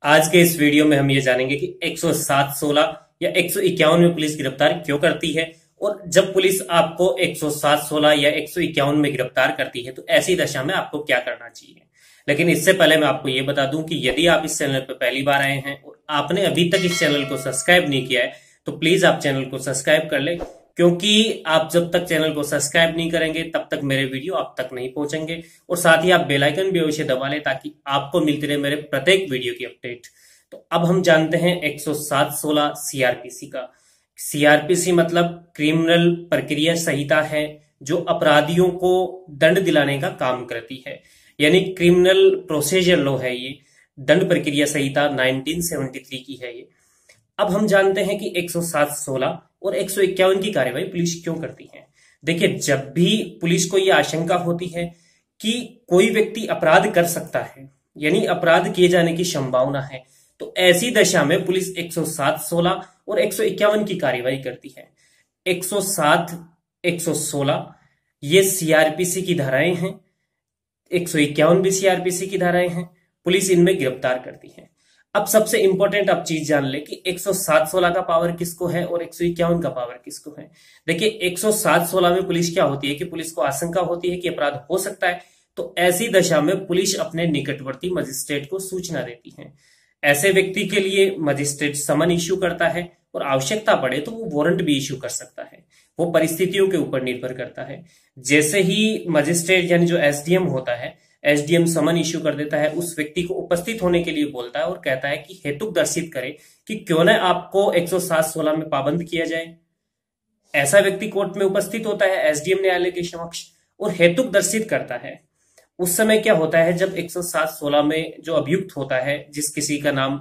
आज के इस वीडियो में हम ये जानेंगे कि 107-16 या 151 में पुलिस गिरफ्तार क्यों करती है। और जब पुलिस आपको 107-16 या 151 में गिरफ्तार करती है तो ऐसी दशा में आपको क्या करना चाहिए। लेकिन इससे पहले मैं आपको ये बता दूं कि यदि आप इस चैनल पर पहली बार आए हैं और आपने अभी तक इस चैनल को सब्सक्राइब नहीं किया है तो प्लीज आप चैनल को सब्सक्राइब कर ले, क्योंकि आप जब तक चैनल को सब्सक्राइब नहीं करेंगे तब तक मेरे वीडियो आप तक नहीं पहुंचेंगे। और साथ ही आप बेल आइकन भी अवश्य दबा लें ताकि आपको मिलती रहे मेरे प्रत्येक वीडियो की अपडेट। तो अब हम जानते हैं 107-16 सीआरपीसी का। सीआरपीसी मतलब क्रिमिनल प्रक्रिया संहिता है, जो अपराधियों को दंड दिलाने का काम करती है, यानी क्रिमिनल प्रोसीजर लॉ है ये। दंड प्रक्रिया संहिता 1973 की है ये। अब हम जानते हैं कि 107-16 और 151 की कार्रवाई पुलिस क्यों करती है। देखिए, जब भी पुलिस को यह आशंका होती है कि कोई व्यक्ति अपराध कर सकता है, यानी अपराध किए जाने की संभावना है, तो ऐसी दशा में पुलिस 107-16 और 151 की कार्रवाई करती है। 107, 116 ये सीआरपीसी की धाराएं हैं, 151 भी सीआरपीसी की धाराएं हैं। पुलिस इनमें गिरफ्तार करती है। अब सबसे इंपॉर्टेंट आप चीज जान ले कि 107-16 का पावर किसको है और 151 का पावर किसको है। देखिए, 107-16 में पुलिस क्या होती है कि पुलिस को आशंका होती है कि अपराध हो सकता है, तो ऐसी दशा में पुलिस अपने निकटवर्ती मजिस्ट्रेट को सूचना देती है। ऐसे व्यक्ति के लिए मजिस्ट्रेट समन इश्यू करता है और आवश्यकता पड़े तो वो वारंट भी इश्यू कर सकता है। वो परिस्थितियों के ऊपर निर्भर करता है। जैसे ही मजिस्ट्रेट यानी जो एसडीएम होता है, एसडीएम समन इश्यू कर देता है, उस व्यक्ति को उपस्थित होने के लिए बोलता है और कहता है कि हेतुक दर्शित करे कि क्यों न आपको 107-16 में पाबंद किया जाए। ऐसा व्यक्ति कोर्ट में उपस्थित होता है एसडीएम न्यायालय के समक्ष और हेतुक दर्शित करता है। उस समय क्या होता है, जब 107-16 में जो अभियुक्त होता है, जिस किसी का नाम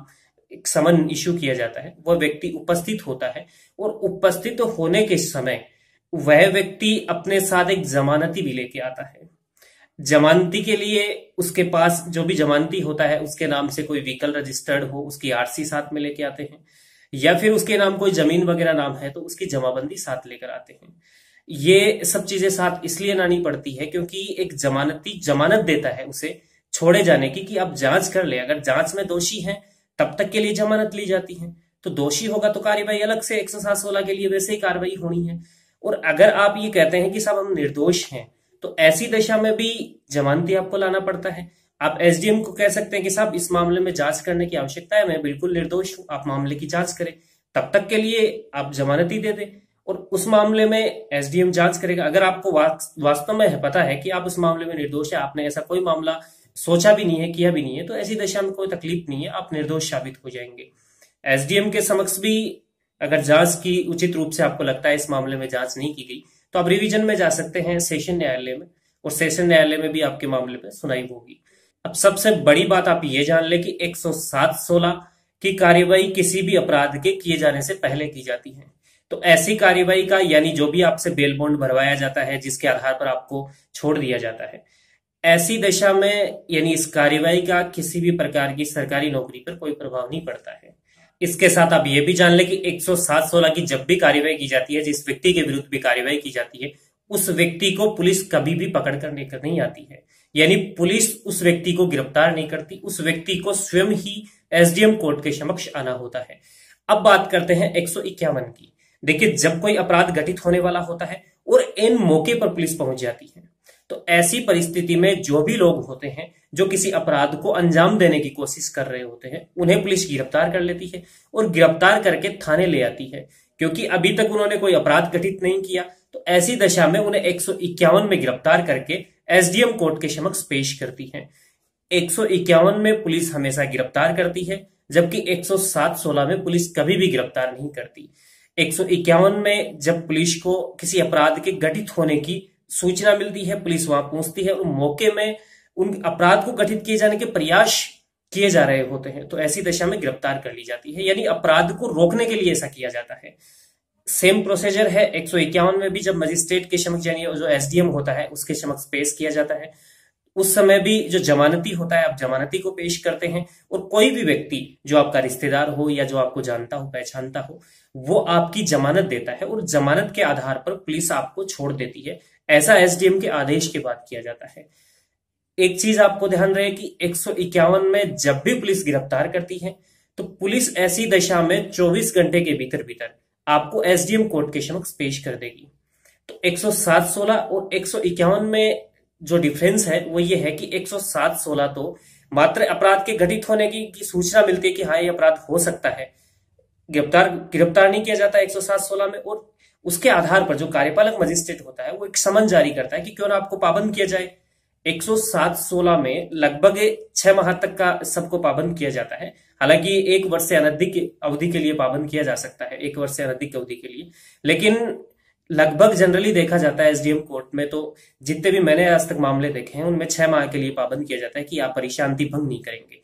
समन इश्यू किया जाता है, वह व्यक्ति उपस्थित होता है और उपस्थित होने के समय वह व्यक्ति अपने साथ एक जमानती भी लेके आता है। जमानती के लिए उसके पास जो भी जमानती होता है उसके नाम से कोई व्हीकल रजिस्टर्ड हो, उसकी आरसी साथ में लेके आते हैं, या फिर उसके नाम कोई जमीन वगैरह नाम है तो उसकी जमाबंदी साथ लेकर आते हैं। ये सब चीजें साथ इसलिए लानी पड़ती है क्योंकि एक जमानती जमानत देता है उसे छोड़े जाने की कि आप जांच कर ले। अगर जांच में दोषी है तब तक के लिए जमानत ली जाती है, तो दोषी होगा तो कार्रवाई अलग से 107-16 के लिए वैसे ही कार्रवाई होनी है। और अगर आप ये कहते हैं कि साहब हम निर्दोष हैं, तो ऐसी दशा में भी जमानती आपको लाना पड़ता है। आप एसडीएम को कह सकते हैं कि साहब इस मामले में जांच करने की आवश्यकता है, मैं बिल्कुल निर्दोष हूं, आप मामले की जांच करें। तब तक के लिए आप जमानती दे दें और उस मामले में एसडीएम जांच करेगा। अगर आपको वास्तव में पता है कि आप उस मामले में निर्दोष है, आपने ऐसा कोई मामला सोचा भी नहीं है, किया भी नहीं है, तो ऐसी दशा में कोई तकलीफ नहीं है, आप निर्दोष साबित हो जाएंगे। एसडीएम के समक्ष भी अगर जांच की उचित रूप से आपको लगता है इस मामले में जांच नहीं की गई, तो आप रिवीजन में जा सकते हैं सेशन न्यायालय में, और सेशन न्यायालय में भी आपके मामले में सुनाई होगी। अब सबसे बड़ी बात आप ये जान ले कि 107-16 की कार्यवाही किसी भी अपराध के किए जाने से पहले की जाती है। तो ऐसी कार्यवाही का, यानी जो भी आपसे बेल बॉन्ड भरवाया जाता है जिसके आधार पर आपको छोड़ दिया जाता है, ऐसी दशा में यानी इस कार्यवाही का किसी भी प्रकार की सरकारी नौकरी पर कोई प्रभाव नहीं पड़ता है। इसके साथ आप ये भी जान ले कि 107-16 की जब भी कार्यवाही की जाती है, जिस व्यक्ति के विरुद्ध भी कार्यवाही की जाती है, उस व्यक्ति को पुलिस कभी भी पकड़ कर लेकर नहीं आती है। यानी पुलिस उस व्यक्ति को गिरफ्तार नहीं करती, उस व्यक्ति को स्वयं ही एसडीएम कोर्ट के समक्ष आना होता है। अब बात करते हैं 151 की। देखिए, जब कोई अपराध घटित होने वाला होता है और इन मौके पर पुलिस पहुंच जाती है, तो ऐसी परिस्थिति में जो भी लोग होते हैं जो किसी अपराध को अंजाम देने की कोशिश कर रहे होते हैं, उन्हें पुलिस गिरफ्तार कर लेती है और गिरफ्तार करके थाने ले आती है, क्योंकि अभी तक उन्होंने कोई अपराध घटित नहीं किया। तो ऐसी दशा में उन्हें 151 में गिरफ्तार करके एसडीएम कोर्ट के समक्ष पेश करती है। 151 में पुलिस हमेशा गिरफ्तार करती है, जबकि 107-16 में पुलिस कभी भी गिरफ्तार नहीं करती। 151 में जब पुलिस को किसी अपराध के घटित होने की सूचना मिलती है, पुलिस वहां पहुंचती है और मौके में उन अपराध को घटित किए जाने के प्रयास किए जा रहे होते हैं, तो ऐसी दशा में गिरफ्तार कर ली जाती है। यानी अपराध को रोकने के लिए ऐसा किया जाता है। सेम प्रोसीजर है 151 में भी। जब मजिस्ट्रेट के समक्ष यानी जो एसडीएम होता है उसके समक्ष पेश किया जाता है, उस समय भी जो जमानती होता है आप जमानती को पेश करते हैं, और कोई भी व्यक्ति जो आपका रिश्तेदार हो या जो आपको जानता हो, पहचानता हो, वो आपकी जमानत देता है और जमानत के आधार पर पुलिस आपको छोड़ देती है। ऐसा एसडीएम के आदेश के बाद किया जाता है। एक चीज आपको ध्यान रहे कि 151 में जब भी पुलिस गिरफ्तार करती है तो पुलिस ऐसी दशा में 24 घंटे के भीतर भीतर आपको एसडीएम कोर्ट के समक्ष पेश कर देगी। तो 107-16 और 151 में जो डिफरेंस है वो ये है कि 107-16 तो मात्र अपराध के घटित होने की सूचना मिलती है कि हाँ ये अपराध हो सकता है, गिरफ्तार नहीं किया जाता 107-16 में, और उसके आधार पर जो कार्यपालक मजिस्ट्रेट होता है वो एक समन जारी करता है कि क्यों ना आपको पाबंद किया जाए। 107-16 में लगभग 6 माह तक का सबको पाबंद किया जाता है। हालांकि 1 वर्ष से अनधिक अवधि के लिए पाबंद किया जा सकता है, 1 वर्ष से अनधिक अवधि के लिए, लेकिन लगभग जनरली देखा जाता है एसडीएम कोर्ट में तो जितने भी मैंने आज तक मामले देखे हैं उनमें 6 माह के लिए पाबंद किया जाता है कि आप परिशांति भंग नहीं करेंगे।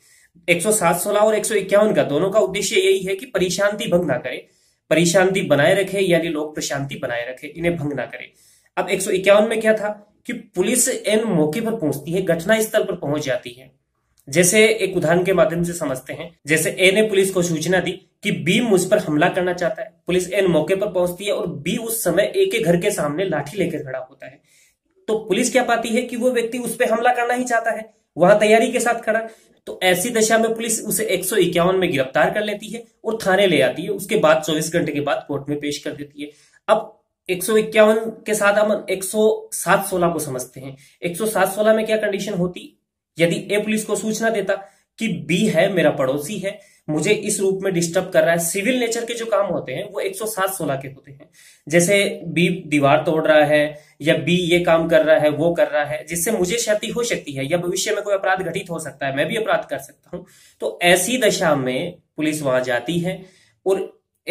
107-16 और 151 का दोनों का उद्देश्य यही है कि परिशांति भंग ना करे, परिशांति बनाए रखे, यानी लोक प्रशांति बनाए रखे, इन्हें भंग ना करे। अब 151 में क्या था कि पुलिस एन मौके पर पहुंचती है, घटना स्थल पर पहुंच जाती है। जैसे एक उदाहरण के माध्यम से समझते हैं, जैसे ए ने पुलिस को सूचना दी कि बी मुझ पर हमला करना चाहता है। पुलिस एन मौके पर पहुंचती है और बी उस समय ए के घर के सामने लाठी लेकर खड़ा होता है। तो पुलिस क्या पाती है कि वो व्यक्ति उस पर हमला करना ही चाहता है, वहां तैयारी के साथ खड़ा। तो ऐसी दशा में पुलिस उसे 151 में गिरफ्तार कर लेती है और थाने ले आती है। उसके बाद 24 घंटे के बाद कोर्ट में पेश कर देती है। अब 151 के साथ हम 107-16 को समझते हैं। 107-16 में क्या कंडीशन होती, यदि ए पुलिस को सूचना देता कि बी है मेरा पड़ोसी है, मुझे इस रूप में डिस्टर्ब कर रहा है, सिविल नेचर के जो काम होते हैं वो 107-16 के होते हैं। जैसे बी दीवार तोड़ रहा है या बी ये काम कर रहा है, वो कर रहा है, जिससे मुझे क्षति हो सकती है या भविष्य में कोई अपराध घटित हो सकता है, मैं भी अपराध कर सकता हूं। तो ऐसी दशा में पुलिस वहां जाती है और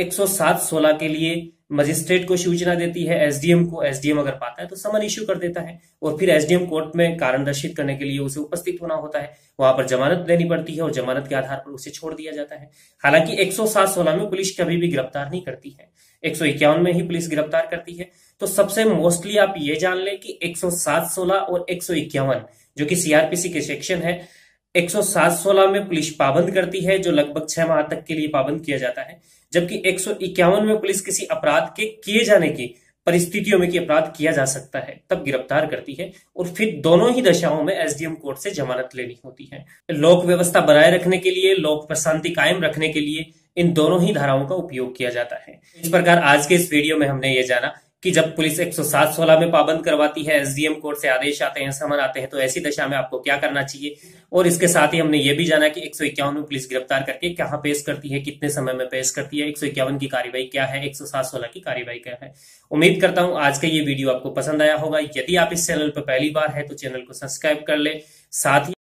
107-16 के लिए मजिस्ट्रेट को सूचना देती है, एसडीएम को। एसडीएम अगर पाता है तो समन इश्यू कर देता है और फिर एसडीएम कोर्ट में कारण दर्शित करने के लिए उसे उपस्थित होना होता है। वहां पर जमानत देनी पड़ती है और जमानत के आधार पर उसे छोड़ दिया जाता है। हालांकि 107-16 में पुलिस कभी भी गिरफ्तार नहीं करती है, 151 में ही पुलिस गिरफ्तार करती है। तो सबसे मोस्टली आप ये जान लें कि 107-16 और 151 जो कि सीआरपीसी के सेक्शन है, 107-16 में पुलिस पाबंद करती है, जो लगभग 6 माह तक के लिए पाबंद किया जाता है, जबकि 151 में पुलिस किसी अपराध के किए जाने की परिस्थितियों में कि अपराध किया जा सकता है तब गिरफ्तार करती है और फिर दोनों ही दशाओं में एसडीएम कोर्ट से जमानत लेनी होती है। लोक व्यवस्था बनाए रखने के लिए, लोक प्रशांति कायम रखने के लिए इन दोनों ही धाराओं का उपयोग किया जाता है। इस प्रकार आज के इस वीडियो में हमने ये जाना कि जब पुलिस 107-16 में पाबंद करवाती है, एसडीएम कोर्ट से आदेश आते हैं, समन आते हैं, तो ऐसी दशा में आपको क्या करना चाहिए। और इसके साथ ही हमने ये भी जाना कि 151 में पुलिस गिरफ्तार करके कहां पेश करती है, कितने समय में पेश करती है, 151 की कार्रवाई क्या है, 107-16 की कार्रवाई क्या है। उम्मीद करता हूं आज का ये वीडियो आपको पसंद आया होगा। यदि आप इस चैनल पर पहली बार है तो चैनल को सब्सक्राइब कर ले, साथ ही